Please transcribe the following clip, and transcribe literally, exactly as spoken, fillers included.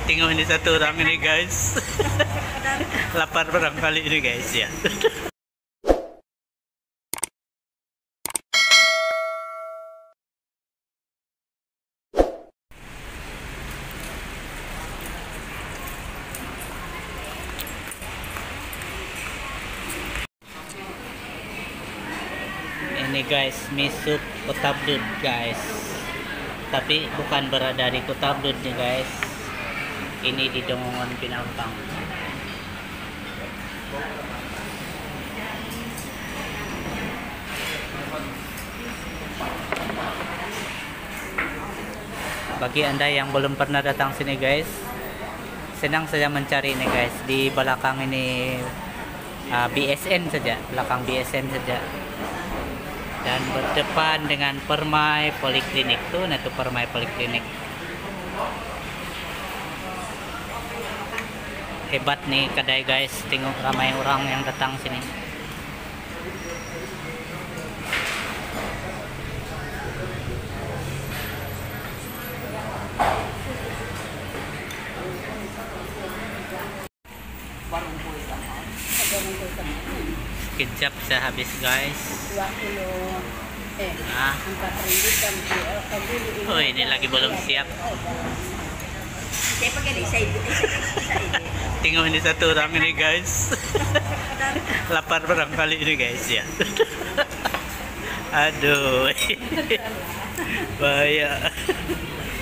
Tengok ini satu orang ini guys. Lapar barangkali ini guys ya. Ini guys, mie sup Kota Blud guys. Tapi bukan berada di Kota Blud nih guys. Ini di Dongongon Pinampang. Bagi Anda yang belum pernah datang sini guys, senang saja mencari ini guys. Di belakang ini uh, B S N saja, belakang B S N saja. Dan berdepan dengan Permai Poliklinik tuh, nah tuh Permai Poliklinik. Hebat nih kedai guys, tengok ramai orang yang datang sini. Sekejap saya habis guys. Nah. Oh ini lagi belum siap. Tengok ini satu orang ini guys. Lapar barangkali ini guys ya. Aduh. Bahaya.